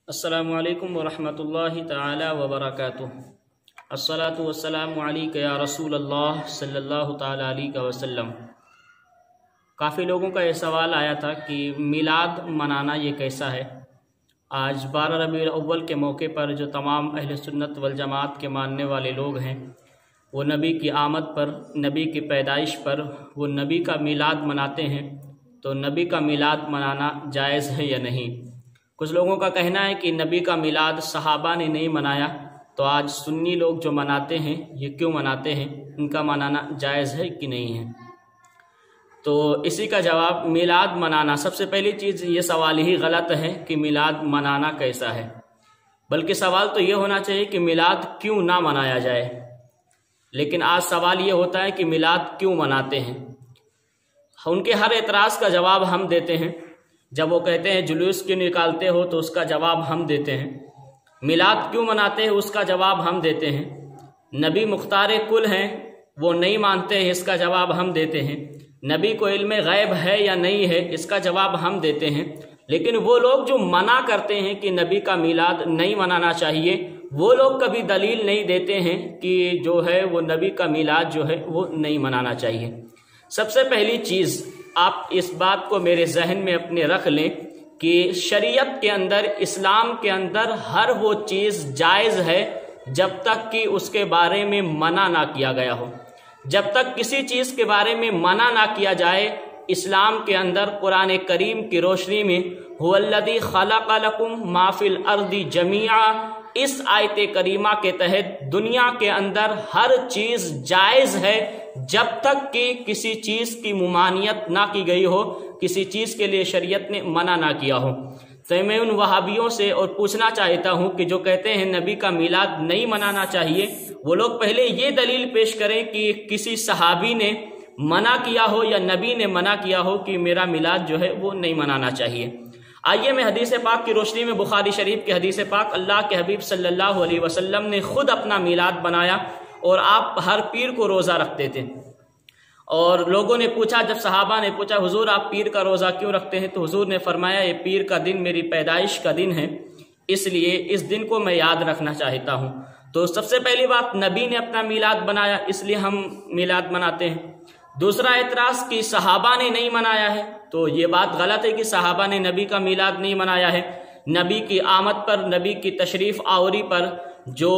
अस्सलामु अलैकुम वरहमतुल्लाहि ताला वबरकातुह। अस्सलातु वस्सलामु अलैका या रसूल अल्लाह सल्लल्लाहु ताला अलैहि वसल्लम। काफ़ी लोगों का ये सवाल आया था कि मिलाद मनाना ये कैसा है। आज 12 रबीउल अव्वल के मौके पर जो तमाम अहले सुन्नत वल जमात के मानने वाले लोग हैं वो नबी की आमद पर, नबी की पैदाइश पर वो नबी का मिलाद मनाते हैं, तो नबी का मिलाद मनाना जायज़ है या नहीं। कुछ लोगों का कहना है कि नबी का मिलाद सहाबा ने नहीं मनाया, तो आज सुन्नी लोग जो मनाते हैं ये क्यों मनाते हैं, इनका मनाना जायज़ है कि नहीं है। तो इसी का जवाब, मिलाद मनाना, सबसे पहली चीज़ ये सवाल ही गलत है कि मिलाद मनाना कैसा है, बल्कि सवाल तो ये होना चाहिए कि मिलाद क्यों ना मनाया जाए। लेकिन आज सवाल ये होता है कि मिलाद क्यों मनाते हैं। उनके हर एतराज़ का जवाब हम देते हैं। जब वो कहते हैं जुलूस क्यों निकालते हो, तो उसका जवाब हम देते हैं। मिलाद क्यों मनाते हैं, उसका जवाब हम देते हैं। नबी मुख्तार कुल हैं, वो नहीं मानते हैं, इसका जवाब हम देते हैं। नबी को इल्म गैब है या नहीं है, इसका जवाब हम देते हैं। लेकिन वो लोग जो मना करते हैं कि नबी का मिलाद नहीं मनाना चाहिए, वो लोग कभी दलील नहीं देते हैं कि जो है वो नबी का मिलाद जो है वो नहीं मनाना चाहिए। सबसे पहली चीज़, आप इस बात को मेरे जहन में अपने रख लें कि शरीयत के अंदर, इस्लाम के अंदर हर वो चीज़ जायज़ है जब तक कि उसके बारे में मना ना किया गया हो। जब तक किसी चीज़ के बारे में मना ना किया जाए, इस्लाम के अंदर कुरान करीम की रोशनी में हुवल्लज़ी खलक़ लकुम मा फिल अर्दी जमीआ, इस आयत करीमा के तहत दुनिया के अंदर हर चीज़ जायज़ है जब तक कि किसी चीज़ की मुमानियत ना की गई हो, किसी चीज़ के लिए शरीयत ने मना ना किया हो। तो मैं उन वहाबियों से और पूछना चाहता हूँ कि जो कहते हैं नबी का मिलाद नहीं मनाना चाहिए, वो लोग पहले ये दलील पेश करें कि किसी सहाबी ने मना किया हो या नबी ने मना किया हो कि मेरा मिलाद जो है वो नहीं मनाना चाहिए। आइए मैं हदीस पाक की रोशनी में, बुखारी शरीफ की हदीस पाक, अल्लाह के हबीब सल्लल्लाहु अलैहि वसल्लम ने खुद अपना मिलाद बनाया और आप हर पीर को रोज़ा रखते थे। और लोगों ने पूछा, जब सहाबा ने पूछा हुजूर आप पीर का रोज़ा क्यों रखते हैं, तो हुजूर ने फरमाया ये पीर का दिन मेरी पैदाइश का दिन है, इसलिए इस दिन को मैं याद रखना चाहता हूँ। तो सबसे पहली बात, नबी ने अपना मिलाद बनाया, इसलिए हम मिलाद मनाते हैं। दूसरा एतराज़ कि सहाबा ने नहीं मनाया है, तो ये बात गलत है कि सहाबा ने नबी का मिलाद नहीं मनाया है। नबी की आमद पर, नबी की तशरीफ़ आवरी पर जो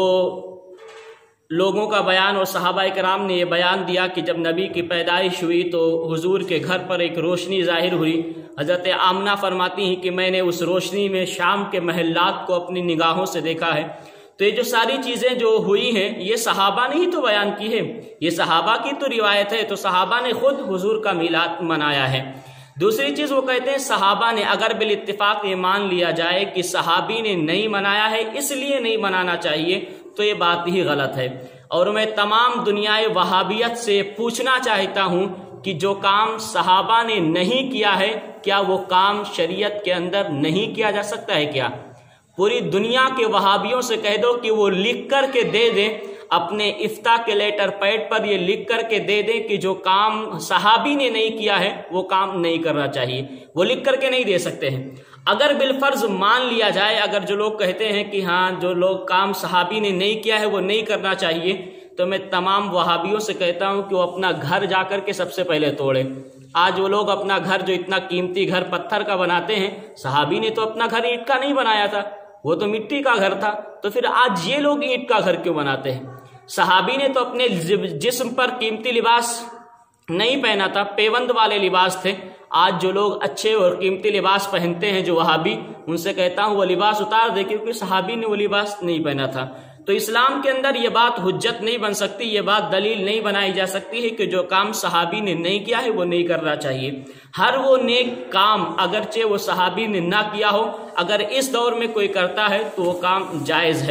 लोगों का बयान, और सहाबा कराम ने ये बयान दिया कि जब नबी की पैदाइश हुई तो हुजूर के घर पर एक रोशनी ज़ाहिर हुई। हज़रत आमना फरमाती हैं कि मैंने उस रोशनी में शाम के महल्लात को अपनी निगाहों से देखा है। तो ये जो सारी चीज़ें जो हुई हैं, ये सहाबा ने ही तो बयान की है, ये सहाबा की तो रिवायत है। तो सहाबा ने खुद हुजूर का मिलाद मनाया है। दूसरी चीज़, वो कहते हैं सहाबा ने, अगर बिल इत्तिफाक ये मान लिया जाए कि सहाबी ने नहीं मनाया है इसलिए नहीं मनाना चाहिए, तो ये बात ही गलत है। और मैं तमाम दुनियाए वहाबियत से पूछना चाहता हूँ कि जो काम सहाबा ने नहीं किया है, क्या वो काम शरीयत के अंदर नहीं किया जा सकता है क्या? पूरी दुनिया के वहाबियों से कह दो कि वो लिख कर के दे दें, अपने इफ्ता के लेटर पैड पर ये लिख कर के दे दें कि जो काम सहाबी ने नहीं किया है वो काम नहीं करना चाहिए। वो लिख कर के नहीं दे सकते हैं। अगर बिलफर्ज मान लिया जाए, अगर जो लोग कहते हैं कि हाँ जो लोग काम सहाबी ने नहीं किया है वो नहीं करना चाहिए, तो मैं तमाम वहाबियों से कहता हूँ कि वो अपना घर जा कर के सबसे पहले तोड़े। आज वो लोग अपना घर, जो इतना कीमती घर पत्थर का बनाते हैं, सहाबी ने तो अपना घर ईंट का नहीं बनाया था, वो तो मिट्टी का घर था। तो फिर आज ये लोग ईंट का घर क्यों बनाते हैं? सहाबी ने तो अपने जिस्म पर कीमती लिबास नहीं पहना था, पेवंद वाले लिबास थे। आज जो लोग अच्छे और कीमती लिबास पहनते हैं, जो वहाबी, उनसे कहता हूँ वो लिबास उतार दे, क्योंकि सहाबी ने वो लिबास नहीं पहना था। तो इस्लाम के अंदर ये बात हुज्जत नहीं बन सकती, ये बात दलील नहीं बनाई जा सकती है कि जो काम सहाबी ने नहीं किया है वो नहीं करना चाहिए। हर वो नेक काम, अगरचे वो सहाबी ने ना किया हो, अगर इस दौर में कोई करता है तो वो काम जायज़ है।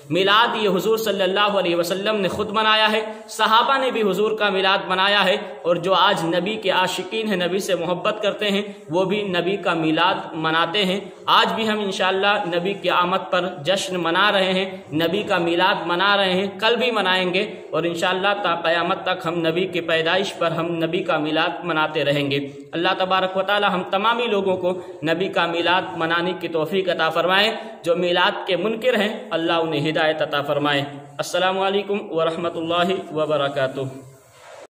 میلاد یہ حضور صلی اللہ علیہ وسلم نے خود منایا ہے، صحابہ نے بھی حضور کا میلاد منایا ہے، اور جو آج نبی کے عاشقین ہیں، نبی سے محبت کرتے ہیں، وہ بھی نبی کا میلاد مناتے ہیں۔ آج بھی ہم انشاءاللہ نبی کی آمد پر جشن منا رہے ہیں، نبی کا میلاد منا رہے ہیں، کل بھی منائیں گے، اور انشاءاللہ تا قیامت تک ہم نبی کی پیدائش پر ہم نبی کا میلاد مناتے رہیں گے۔ اللہ تبارک و تعالی ہم تمامی لوگوں کو نبی کا میلاد منانے کی توفیق عطا فرمائے۔ جو میلاد کے منکر ہیں اللہ انہیں ہدایت عطا فرمائے۔ السلام علیکم ورحمۃ اللہ وبرکاتہ۔